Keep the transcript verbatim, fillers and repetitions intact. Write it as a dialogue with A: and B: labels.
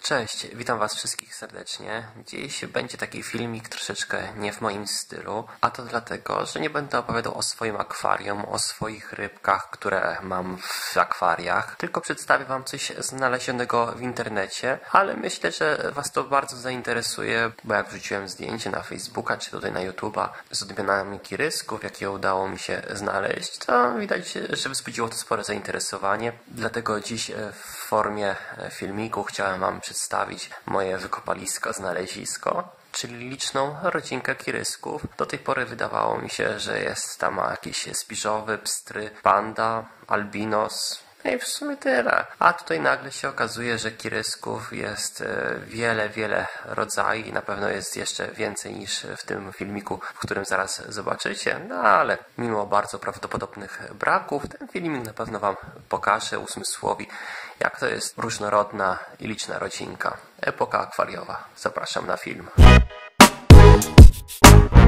A: Cześć, witam Was wszystkich serdecznie. Dziś będzie taki filmik troszeczkę nie w moim stylu, a to dlatego, że nie będę opowiadał o swoim akwarium, o swoich rybkach, które mam w akwariach, tylko przedstawię Wam coś znalezionego w internecie, ale myślę, że Was to bardzo zainteresuje, bo jak wrzuciłem zdjęcie na Facebooka czy tutaj na YouTube'a z odmianami kirysków, jakie udało mi się znaleźć, to widać, że wzbudziło to spore zainteresowanie, dlatego dziś w formie filmiku chciałem Wam przedstawić moje wykopalisko, znalezisko, czyli liczną rodzinkę kirysków. Do tej pory wydawało mi się, że jest tam jakiś spiżowy, pstry, panda, albinos. No i w sumie tyle. A tutaj nagle się okazuje, że kirysków jest wiele, wiele rodzajów i na pewno jest jeszcze więcej niż w tym filmiku, w którym zaraz zobaczycie. No ale mimo bardzo prawdopodobnych braków, ten filmik na pewno Wam pokaże, usmysłowi, jak to jest różnorodna i liczna rodzinka. Epoka akwariowa. Zapraszam na film.